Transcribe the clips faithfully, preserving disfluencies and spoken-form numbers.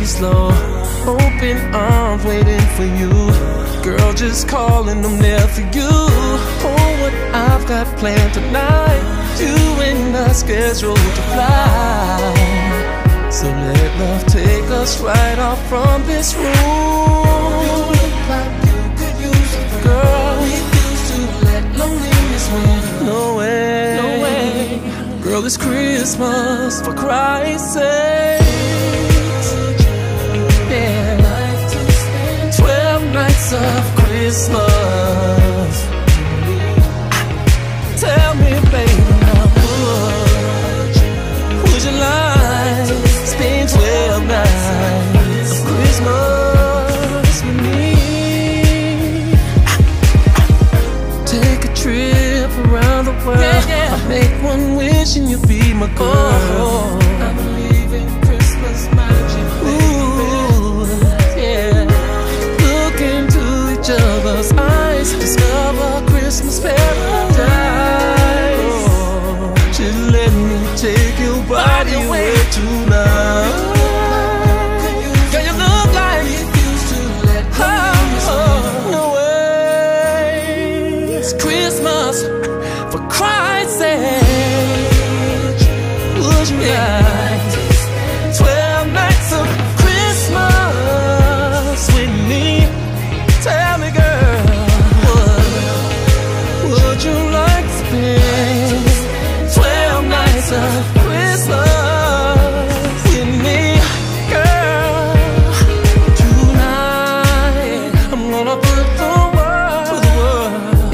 it slow. Open arms waiting for you. Girl, just calling them there for you. Oh, what I've got planned tonight. You and I scheduled to fly. So let love take us right off from this room. You look like you could use a friend. Girl, refuse to let loneliness win. No way, no way. Girl, it's Christmas, for Christ's sake. Yeah, twelve nights of Christmas. Tell me, baby, now would, would you like to spend twelve nights of Christmas with me? Take a trip around the world. Yeah, yeah. I'll make one wish and you'll be my girl. Oh, I believe in Christmas magic, baby. Yeah. Look into each other's eyes, discover Christmas paradise. Oh, just let me take your body away tonight. Girl, you look like you used to let go. Oh, no way. It's Christmas, for Christ's sake. Would you like twelve nights of Christmas with me? Tell me, girl, would, would you like to spend twelve nights of Christmas with me? Girl, tonight I'm gonna put the world, put the world,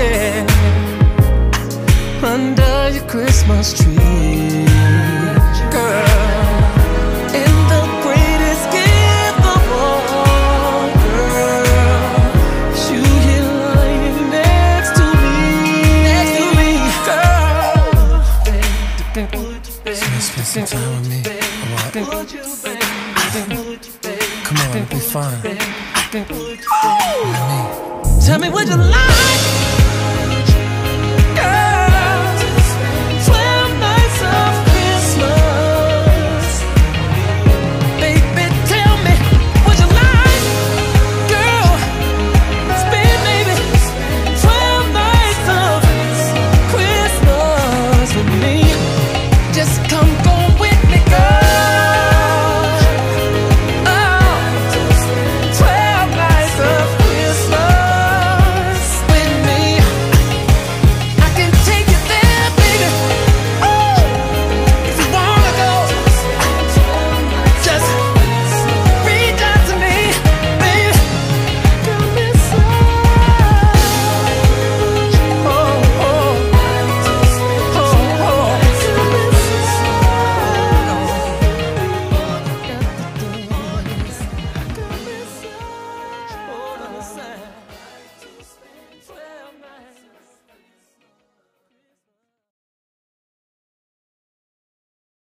yeah, under your Christmas tree, girl. And the greatest gift of all, girl, is you here lying next to me, next to me, girl. Spend some time with me, or what? Come on, it'll be fun. Let me. Tell me, would you like